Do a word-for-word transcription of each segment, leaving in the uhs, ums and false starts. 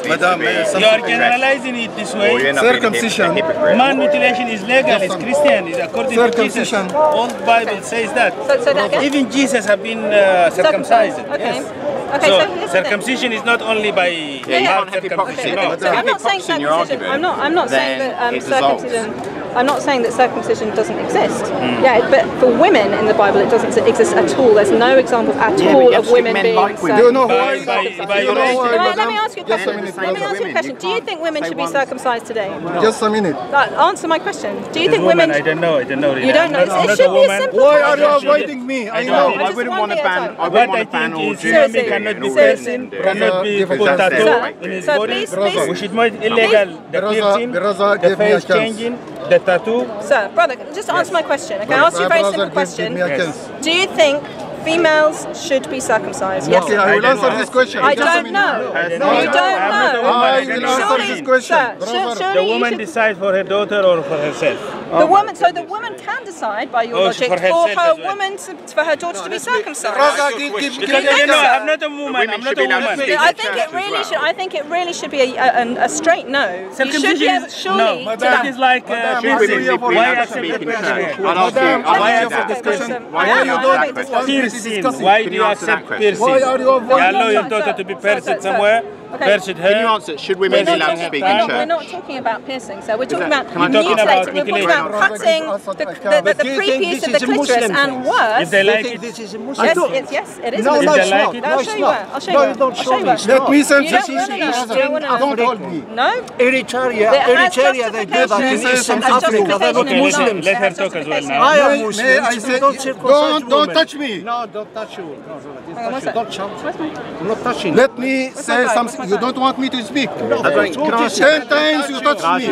Madam, you are generalizing it this way. circumcision. Man mutilation is legal. It's Christian. It's according to Jesus. Old Bible says that. So, so that Even Jesus have been uh, circumcised. Okay. Yes. Okay, so, so listen circumcision is not only by yeah, yeah. hard circumcision. Okay, No. so I'm not saying circumcision. I'm not. I'm not saying that um, circumcision. I'm not saying that circumcision doesn't exist. Mm. Yeah, but for women in the Bible, it doesn't exist at all. There's no examples at yeah, all of women being like circumcised. Do you know why? By, by, by you know why, let, let me madam? ask you a question. Minute, let me ask you a question. Do you think women should be circumcised today? Just a minute. Uh, answer my question. Do you This think woman, women? I don't know. I don't know. Really. You don't know. I'm not, I'm It not should a be a woman. simple Why are you question. avoiding me? I I know. don't I wouldn't want to ban. I What wouldn't I want to ban think all is Jews. human Seriously. cannot be Seriously. pierced, cannot be Sir, put tattoo sir, in his sir, body. please, please. We should make illegal the Brother, piercing, brother, the give me a face chance. changing, the tattoo. Sir, brother, just answer my question. Okay, I'll ask you a very Brother, simple give- question. give me a Yes. chance. Do you think females should be circumcised? Yes. Okay, or I no? will answer this question. I Just a don't minute. know. I You don't know. don't I'm not a know. woman, I I will don't answer know. this question. Sir, Brother. surely The you woman should- decides for her daughter or for herself. The woman, so the woman can decide by your Oh, logic for for herself her as well. woman to, for her daughter to be circumcised. Brother, give, give, give Because me a I don't know, chance. I'm not a woman. Women I'm not should a be allowed to woman. speak. I in think church it as really well. should. I think it really should be a, a, a straight no. You should Circumcision be able, is surely no. to That that. is like uh, Madam, piercing. we are for Why you to accept speak the in piercing? church. I'll ask you. Madam, I'll why answer you for that. discussion? Listen, Why I don't am you not answer that having question? discussion. Piercing. discussing. Why Can do you you answer that accept question? piercing? Why are you You avoiding allow your Sir, daughter sir, to be sir, pierced sir, somewhere, okay. pierced her. Can you answer? Should women be We're allowed not, to talking, speak we're, in not, we're church? not talking about piercing, so we're talking that- about can I talk about mutilating, we're talking mutilation? about cutting the, the, the, the Do you think prepuce this of the is a clitoris Muslim and thing? worse. If they Do you like think it. this is a Muslim Yes, thing? it's, yes, it is. No, a no, Muslim it's like not. it? No, I'll it's show you not. where. I'll show No, you you don't where. I'll show show you me. where. It's Let not. me say You this. don't want to know. You don't want to Don't know. hold me. No? Eritrea, It has Eritrea, they do that in justification. Eastern It has Africa. They're not justification. Muslims. Let her It has talk as well justification. now. I am May- Muslim. may I We say- don't circumcise Don't, don't women. touch me. No, don't touch you. No, no, Hang on, don't what's touch you. that? Don't shout. Where's my... I'm not touching. Let me my say phone? something. Where's You my don't want me to speak. No, Can I ask you? Ten times you touch me.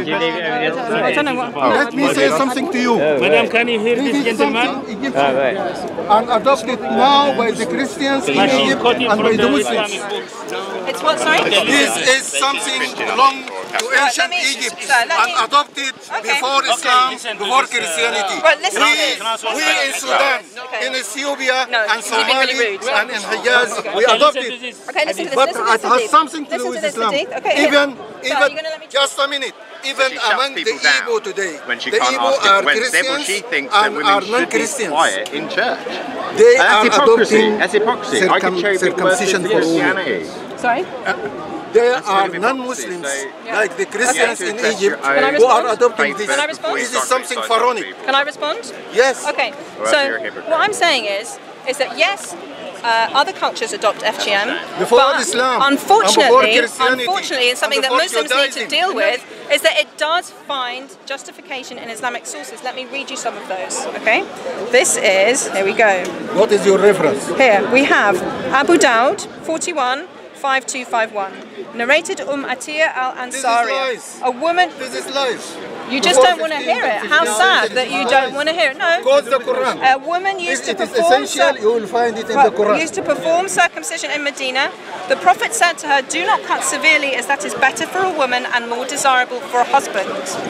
I don't know what... Let me say something to you. Madam, can you hear This this is gentleman? something Egyptian and adopted now by the Christians in But she's Egypt quoting and from by the the Muslims. Islamic books. It's what, sorry? This is something belong to let ancient me- Egypt sir, let and me- adopted Okay. before Okay, Islam, listen to before this, uh, Christianity. Right, listen we, to this. we in Sudan, Okay. in Ethiopia No, and he's being really Somali rude. and in Hijaz, we Okay, listen adopted. to this. Okay, listen to this. But listen, it listen, has Hadith. something to do Listen with to this, Islam. Hadith. Okay, Even, Sir, are even, you gonna let me- just a minute. Even She shuts among the people down Igbo today, when she the can't Igbo ask are it. When Christians therefore she thinks that and women are should be non-Christians. quiet in church. They That's are hypocrisy. adopting That's hypocrisy. I can cherry pick words circumcision into for women. Christianity. Sorry? They That's are really non-Muslims, hypocrisy. like the Christians Okay. in That's Egypt, your own who are faith adopting this. Can I respond? This is something pharaonic. Can I respond? Yes. Okay, Well, so you're a hypocrite. what I'm saying is, is that yes, uh, other cultures adopt F G M, Before but Islam, and unfortunately, before Christianity, unfortunately, it's something and that before Muslims need to Judaism. deal with, is that it does find justification in Islamic sources. Let me read you some of those, okay? This is, here we go. What is your reference? Here, we have Abu Dawud, forty-one, five two five one. Narrated Umm Atiyah al-Ansari. lies. A woman... This is lies. You just Before don't want to fifteen, hear it. How fifteen, sad fifteen, that you lies. don't want to hear it. No. Quote the Quran. A woman used If to it is perform essential, cir- you will find it in well, the Quran. used to perform circumcision in Medina. The Prophet said to her, "Do not cut severely, as that is better for a woman and more desirable for a husband."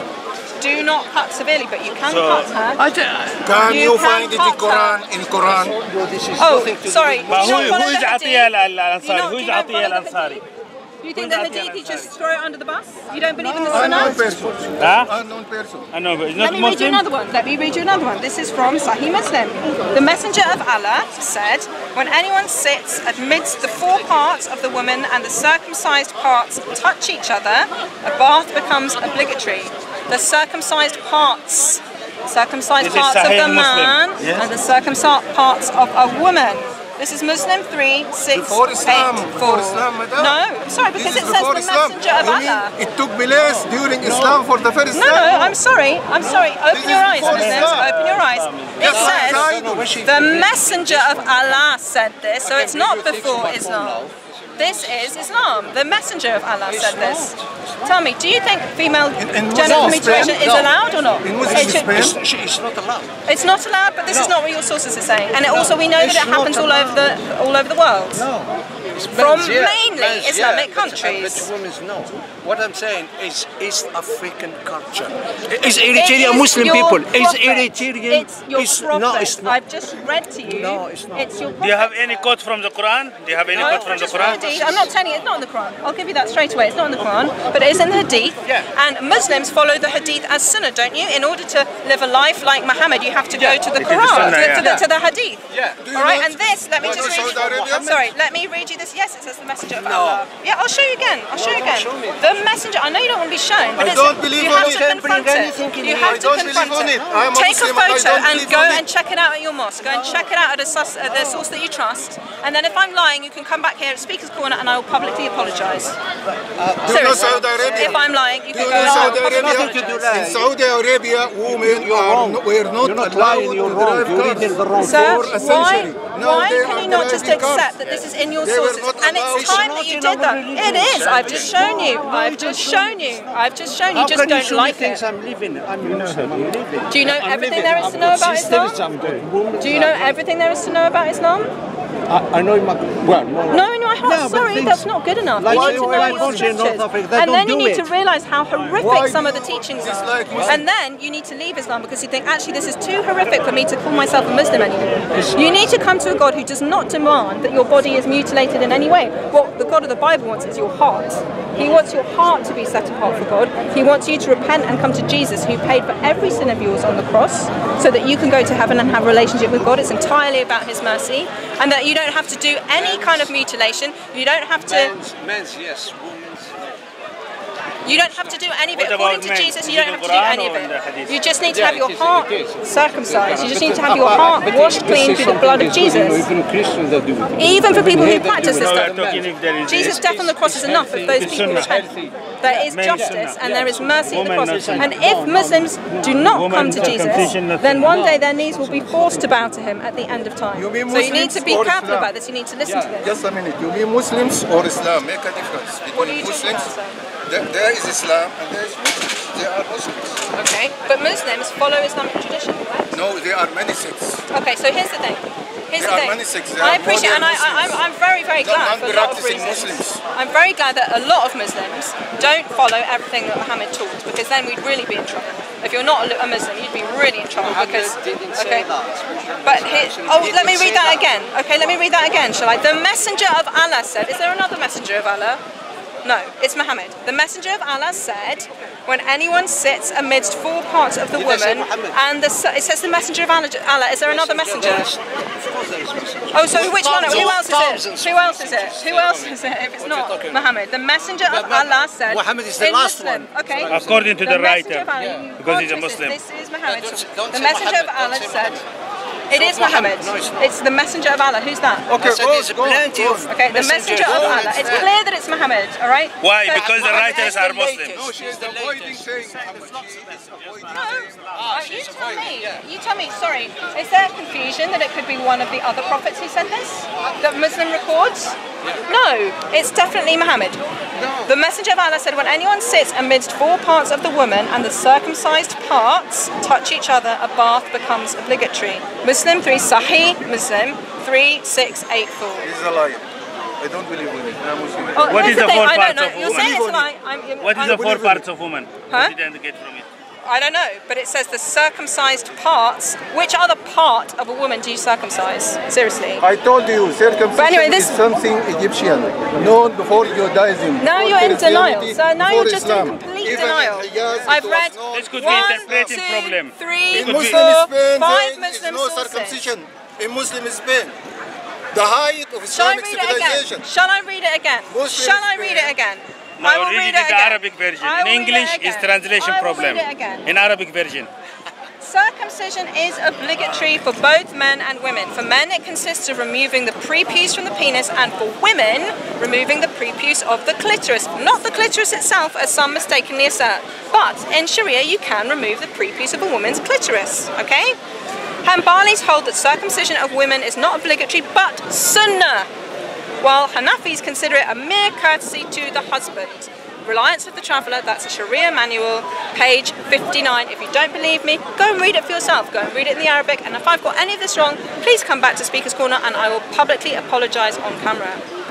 Do not cut severely, but you can So- cut her. Can You you, can find it in cut Quran? In Quran. Oh, sorry. But Do you who, not follow who is the Atiyah hadith? al-Ansari? Do Who you is not Atiyah follow the al-Ansari? You think Who the is Atiyah hadith, you al-Ansari? just throw it under the bus? You don't believe in the Unknown sunnah? person. Huh? Unknown person. I know, but it's Let not me read you Muslim. another one. Let me read you another one. This is from Sahih Muslim. The Messenger of Allah said, "When anyone sits amidst the four parts of the woman and the circumcised parts touch each other, a bath becomes obligatory." The circumcised parts, circumcised This is parts of Sahih the Muslim. man Yes. and the circumcised parts of a woman. This is Muslim three, six, Before Islam, eight, before four. Islam, madam. No, I'm sorry, because This it is says before the Islam. Messenger of You mean Allah. it took place during Islam for the first No, time? no, I'm sorry. I'm sorry. Open This your is eyes, before Muslims. Islam. Open your eyes. It Yes, says I- the Messenger of Allah said this, so it's not before Islam. This is Islam. The Messenger of Allah said this. Tell me, do you think female In- in genital Muslim mutilation Spain? is No. allowed or not? In Muslim It should- Spain? She is not allowed. It's not allowed, but this is not what your sources are saying. And it also, we know that It's it happens not all over the all over the world. No. from Men's, yeah. mainly Men's, Islamic yeah, but- countries. But women's no. What I'm saying is East African culture. It's Eritrean It is Muslim your people. It's prophet. Eritrean. It's your it's, prophet. No, it's not. I've just read to you. No, it's not. It's your prophet. Do you have any quote from the Quran? Do you have any No, quote from the just Quran? Hadith. I'm not telling you, it's not in the Quran. I'll give you that straight away. It's not in the Quran, but it is in the Hadith. Yeah. And Muslims follow the Hadith as Sunnah, don't you? In order to live a life like Muhammad, you have to go to the It is the Quran, Sunnah, to, yeah. to the, to the Hadith. Yeah. Do you All right, not- and this, let me What just is read Saudi you. Arabia? I'm sorry, let me read you this. Yes, it says the Messenger of No. Allah. Yeah, I'll show you again. I'll show you No, again. show me. The Messenger, I know you don't want to be shown, but I it's, don't believe you on have it. to You can't bring confront anything it. in You here. have I to don't confront believe on it. it. I am a Take a Muslim and I photo don't and believe go on it. and check it out at your mosque. Go and check it out at, a sus, at the source that you trust. And then if I'm lying, you can come back here at Speaker's Corner and I will publicly apologise. Do you know Seriously. Saudi Arabia? If I'm lying, you Do can you go know and Saudi I'll publicly Arabia? to do apologise. In Saudi Arabia, women You're are wrong. no, were not, You're not allowed lying, you're to wrong. drive You're cars reading the wrong Sir, for a why, century. Now why they can are you not just driving cars. accept that this is in your They were sources? not And allowed. it's time It's that you not did in that. our religion. It is. I've just shown you. No, I've you just just shown you. I've just shown you. How Just can you don't show like me things it. I'm living? I'm Muslim. I'm living. Do you know I'm everything living. there is to I've know got about sisters, Islam? I'm got women, Do you know I've got- everything there is to know about Islam? I, I know my well. More No, no, I'm Yeah, but sorry, things- that's not good enough. Like You need to you- know like your country in North scriptures. Africa, they And don't then you do need it. to realise how horrific Why some of do the you teachings dislike are. Muslims? And then you need to leave Islam because you think, actually, this is too horrific for me to call myself a Muslim anymore. You need to come to a God who does not demand that your body is mutilated in any way. What the God of the Bible wants is your heart. He wants your heart to be set apart for God. He wants you to repent and come to Jesus, who paid for every sin of yours on the cross, so that you can go to heaven and have a relationship with God. It's entirely about His mercy, and that you don't have to do any kind of mutilation. You don't have to. Men's, men's, yes. Women's. You don't have to do any of it. What According about to men? Jesus, Is you don't it have the to do Quran any of or in the it. Hadith? You just need to Yeah, have your it is, heart it is. circumcised. You just need to have But- your heart but washed this clean is through the blood of something that's good, you know, Jesus. Even Christians that do it. Even for people who Even practice this No, we stuff. are talking if there is Jesus' death on the cross is enough if those people repent. There is Men justice sunnah. and there is mercy at the Women cross. not And sunnah. if Muslims do not Women come to Jesus, circumcision not then sunnah. one day their knees will be forced to bow to Him at the end of time. You mean So you need to be Muslims or careful Islam? about this. You need to listen to this. Just a minute. You mean Muslims or Islam? Make a difference What are between you talking Muslims. about, sir? There, there is Islam and there is Muslims. They are Muslims. Okay, but Muslims follow Islamic tradition, right? No, there are many sects. Okay, so here's the thing. Here's There the are thing. many sects. There I are appreciate, and I, modern I, I'm, Muslims. I'm very, very No, glad for a lot of non-practicing reasons. Muslims. I'm very glad that a lot of Muslims don't follow everything that Muhammad taught, because then we'd really be in trouble. If you're not a Muslim, you'd be really in trouble because. didn't Okay. say that. But he, oh, let me read that again. Okay, let me read that again, shall I? The Messenger of Allah said. Is there another Messenger of Allah? No, it's Muhammad. The Messenger of Allah said, when anyone sits amidst four parts of the Did they say woman, Muhammad? and the it says the Messenger of Allah. Allah. Is there another messenger? There is- Of course there is messenger. Oh, so which one? Who else is Thousands it? Who else is it? Who else is it? If it's What you not talking about? Muhammad, the Messenger of But Allah said. Muhammad is the in last Muslim, one. Okay. According to the Messenger writer, of Allah, yeah, you because can't he's a twist Muslim. This, this is Muhammad. Don't- don't the say Messenger of Muhammad, Allah don't say said. Muhammad. It is Muhammad. Muhammad. No, it's not. It's the Messenger of Allah. Who's that? Okay, I said go, there's go, plenty go. of Okay, the messengers. Messenger of Go, Allah. it's It's there. clear that it's Muhammad. All right. Why? So- Because the Muhammad writers is the are latest. Muslims. No, she is avoiding saying Muhammad. She is avoiding No. saying Uh, you tell me. You tell me. Sorry. Is there confusion that it could be one of the other prophets who said this? That Muslim records? No. It's definitely Muhammad. The Messenger of Allah said, when anyone sits amidst four parts of the woman and the circumcised parts touch each other, a bath becomes obligatory. Muslim three, Sahih Muslim three six eight four. This is a liar. I don't believe in it. I'm Muslim. Oh, What here's is the thing, four I don't parts know. of You're woman? saying it's a lie. I'm, What is I'm, the four parts of woman? Huh? What did you get from it? I don't know, but it says the circumcised parts. Which other part of a woman do you circumcise? Seriously. I told you, circumcision But anyway, this- is something Egyptian, known before Judaism. Now before you're in denial. Christianity, So now before you're just Islam. in complete Even denial. in Hijaz, it I've was read known- This could be one, interpreting two, problem. three, In could be- Muslim four, Spain, five there is Muslim no sources. circumcision. In Muslim Spain, the height of Shall I Islamic read it civilization. again? Shall I read it again? Muslim Shall I read it Spain. again? No, I will read read it it in the again. Arabic version. I In will read English, it it's again. translation I will problem. read it again. In Arabic version. Circumcision is obligatory for both men and women. For men, it consists of removing the prepuce from the penis, and for women, removing the prepuce of the clitoris. Not the clitoris itself, as some mistakenly assert. But in Sharia, you can remove the prepuce of a woman's clitoris, okay? Hanbalis hold that circumcision of women is not obligatory, but sunnah, while Hanafis consider it a mere courtesy to the husband. Reliance of the Traveller, that's a Sharia manual, page fifty-nine. If you don't believe me, go and read it for yourself. Go and read it in the Arabic, and if I've got any of this wrong, please come back to Speaker's Corner and I will publicly apologise on camera.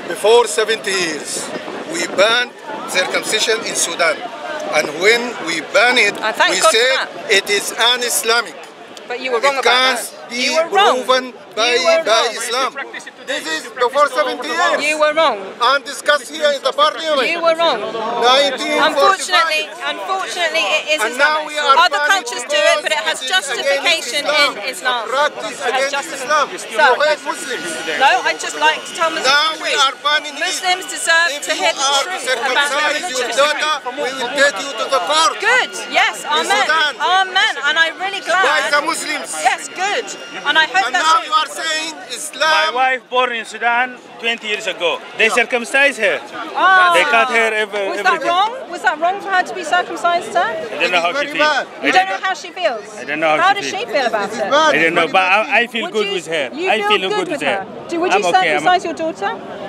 before seventy years, we banned circumcision in Sudan. And when we ban it, I thank we God for said that. it is un-Islamic. But you were wrong It about can't that. be You were wrong. proven by, You were by wrong. Islam. This is before seventy years. You were wrong. And discussed here in the parliament. You were wrong. nineteen forty-five. Unfortunately, unfortunately, it is And now Islamic. we are Other banning countries do it, but it has because justification it is in against Islam. Practice It has against justification. Islam. You So, hate Muslims. no, I'd just like to tell Muslims Now the we truth. are banning it. Muslims deserve If to you hear the are to truth about their circumcise your religion. daughter, we will take you to the court. Good, yes, amen, Sudan. amen, and I'm really glad. By the Muslims. Yes, good, and I hope And that's now you are saying My Islam. wife born in Sudan twenty years ago. They circumcised her. Ah. They cut her every, Was everything. that wrong? Was that wrong for her to be circumcised, sir? I don't know how she Very feels. bad. I You don't don't know how she feels. I don't know how How she does feels. she feel about it? bad. I don't know, but I, I feel Would good you- with her. You I feel, feel good, with her. Do, would I'm you okay. I'm, circumcise your daughter?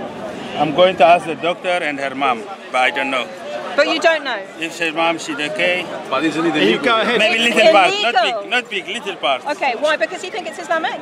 I'm going to ask the doctor and her mom, but I don't know. But you don't know. If her mom, she's okay. But isn't it illegal? You go ahead. Maybe It's little part, not illegal. big, not big, little part. Okay, why? Because you think it's Islamic?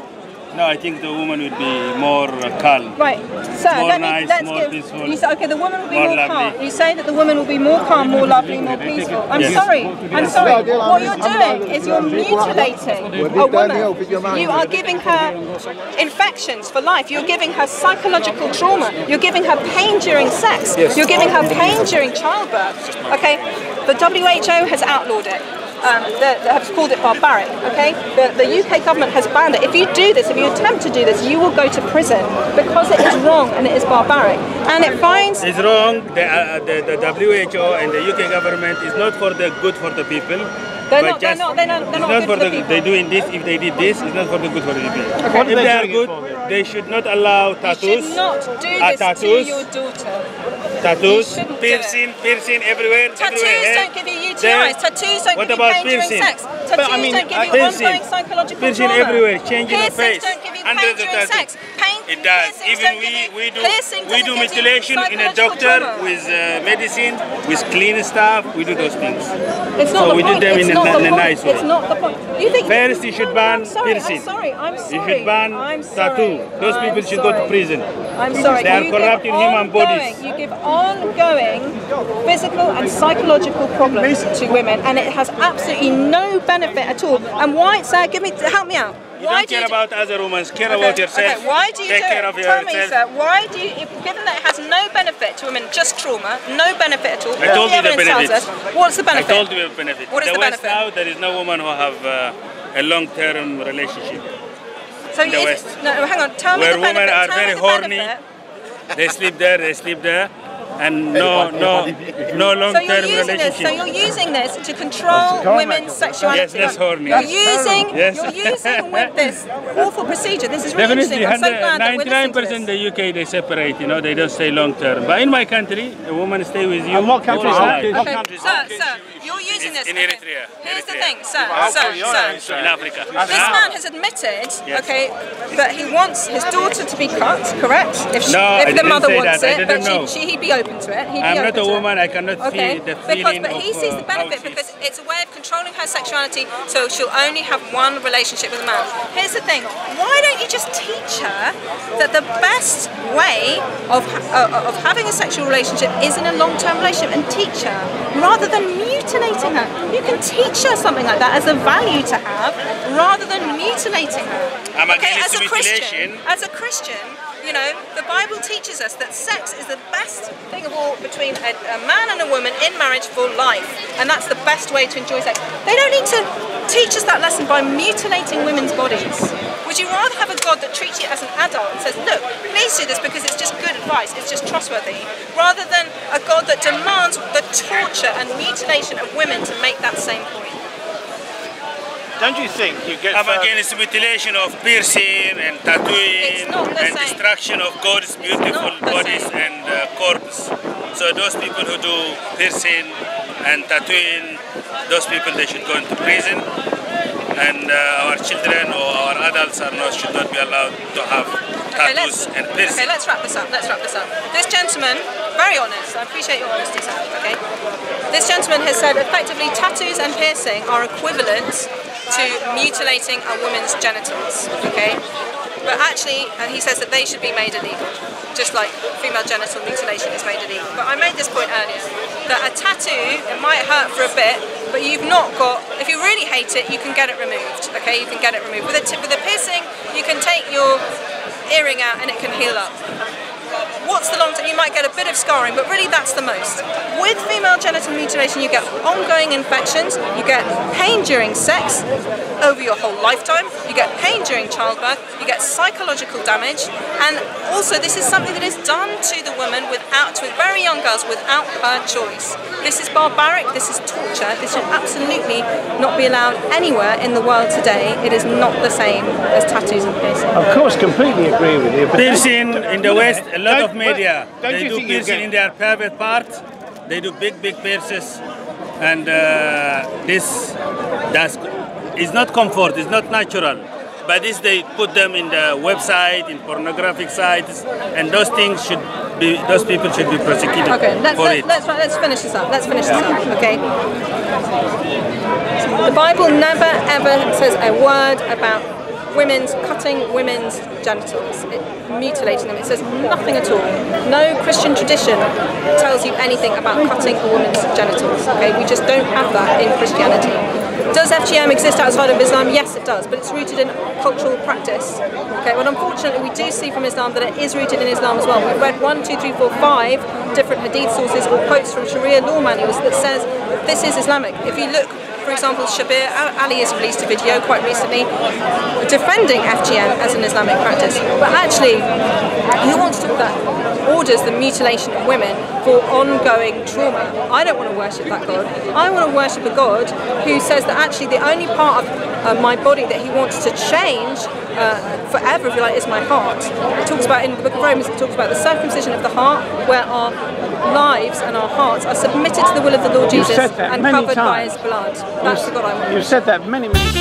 No, I think the woman would be more uh, calm. Right, sir, More let me, nice, let's more give, peaceful, you say, okay, the woman will be more more, lovely. calm. You say that the woman will be more calm, more lovely, more peaceful. I'm Yes. sorry, I'm sorry. What you're doing is you're mutilating a woman. You are giving her infections for life. You're giving her psychological trauma. You're giving her pain during sex. You're giving her pain during childbirth. Okay, the W H O has outlawed it. Um, they, they have called it barbaric, okay? The, the U K government has banned it. If you do this, if you attempt to do this, you will go to prison because it is wrong and it is barbaric. And it finds... It's wrong. The, uh, the, the W H O and the U K government is not for the good for the people. They're but not, they're just- not, they're not, they're it's not not good for for the the, people. they doing this. If they did this, it's not for the good for the people. What are If they they are doing it good, for? they should not allow You tattoos. should not do uh, this tattoos, to your daughter. tattoos, You shouldn't do piercing, piercing everywhere. Tattoos everywhere. don't give you U T Then- Is. Tattoos don't what give you about pain during piercing? sex. Tattoos I mean, don't give you piercing. ongoing psychological Piercing trauma. everywhere, changing the Piercings face. don't give you pain Hundreds of during tattoos. sex. Pain, It does. piercings Even don't we, give you- we do piercing we doesn't do give you mutilation in a psychological doctor trauma. with uh, medicine, with clean stuff. We do those things. It's not So the we do point. them It's in a- not the in a point. nice way. It's not the point. You think First, you should No, ban I'm sorry, piercing. I'm sorry. I'm sorry. You should ban I'm sorry. tattoo. Those I'm people should go to sorry. prison. I'm sorry. They are you corrupting give human ongoing, bodies. You give ongoing physical and psychological problems to women, and it has absolutely no benefit at all. And why, sir? Give me, help me out. You Why don't do care you do- about other women. Care Okay, about yourself. Okay, why do you Take do care it? of Tell me, yourself. sir, why do you, if, given that it has no benefit to women, just trauma, no benefit at all, I told the you the evidence tells benefits. us, what's the I benefit? told you the benefit. What is the the West benefit? now, there is no woman who have uh, a long-term relationship. So the is- West. No, hang on, tell me Where the benefit. women are tell very me the horny. benefit. They sleep there, they sleep there, and no, no, no So long-term you're using this. relationship. So you're using this to control women's sexuality. Yes, that's horny. You're using. Yes. You're using with this awful procedure. This is really Definitely, interesting. I'm so glad that we're ninety-nine listening to percent this. the U K they separate. You know, they don't stay long-term. But in my country, a woman stay with you. And what country all is her that? life. What Okay, country is sir, that? sir, you're using It's this. in okay. Eritrea. Here's the Eritrea. thing, sir, sir, sir. In Africa. This Ah. man has admitted, Yes. okay, that he wants his daughter to be cut, correct? If, she, No, if I the didn't mother say wants that. I it, didn't but know. she, she, he'd be open to it. He'd I'm be not open a to woman. It. I cannot Okay, feel the because feeling but he of, sees uh, the benefit how she because it's a way of controlling her sexuality, so she'll only have one relationship with a man. Here's the thing: why don't you just teach her that the best way of uh, of having a sexual relationship is in a long-term relationship, and teach her rather than mutilating her? You can teach her something like that as a value to have, rather than mutilating her. I'm okay, against as a Christian, mutilation. as a Christian, you know, the Bible teaches us that sex is the best thing of all between a, a man and a woman in marriage for life, and that's the best way to enjoy sex. They don't need to teach us that lesson by mutilating women's bodies. Would you rather have a God that treats you as an adult and says, look, please do this because it's just good advice, it's just trustworthy, rather than a God that demands the torture and mutilation of women to make that same point? Don't you think you get I'm further- against mutilation of piercing and tattooing It's not the and same. destruction of God's beautiful not the bodies same. and uh, corpse. So those people who do piercing and tattooing, those people they should go into prison. And uh, our children or our adults are not should not be allowed to have Okay, tattoos let's, and okay, piercing. let's wrap this up. Let's wrap this up. This gentleman, very honest. I appreciate your honesty, sir. Okay. This gentleman has said effectively tattoos and piercing are equivalent to mutilating a woman's genitals. Okay. But actually, and he says that they should be made illegal, just like female genital mutilation is made illegal. But I made this point earlier, that a tattoo, it might hurt for a bit, but you've not got, if you really hate it, you can get it removed, okay? You can get it removed. With a, with a piercing, you can take your earring out and it can heal up. What's the long term? You might get a bit of scarring, but really that's the most. With female genital mutilation, you get ongoing infections, you get pain during sex over your whole lifetime, you get pain during childbirth, you get psychological damage, and also this is something that is done to the woman without, to very young girls without her choice. This is barbaric, this is torture, this should absolutely not be allowed anywhere in the world today. It is not the same as tattoos and piercing. Of course, completely agree with you. But piercing in the West, a lot Don't- of media, don't they you do think you piercing get- in their private parts. They do big, big pierces, and uh, this that's is not comfort, it's not natural. But this they put them in the website, in pornographic sites, and those things should be, those people should be prosecuted Okay, let's, for let's, it. let's, let's finish this up. Let's finish this up, okay? The Bible never ever says a word about women's cutting women's genitals, it, mutilating them. It says nothing at all. No Christian tradition tells you anything about cutting a woman's genitals. Okay, we just don't have that in Christianity. Does F G M exist outside of Islam? Yes, it does, but it's rooted in cultural practice. Okay, well, unfortunately, we do see from Islam that it is rooted in Islam as well. We've read one, two, three, four, five different hadith sources or quotes from Sharia law manuals that says this is Islamic. If you look, for example, Shabir Ali has released a video quite recently defending F G M as an Islamic practice. But actually, who wants to that orders the mutilation of women for ongoing trauma? I don't want to worship that God. I want to worship a God who says that actually the only part of uh, my body that he wants to change uh, forever, if you like, is my heart. It talks about, in the book of Romans, it talks about the circumcision of the heart, where our lives and our hearts are submitted to the will of the Lord Jesus and covered by his blood. That's the God I want. You've said that many, many times.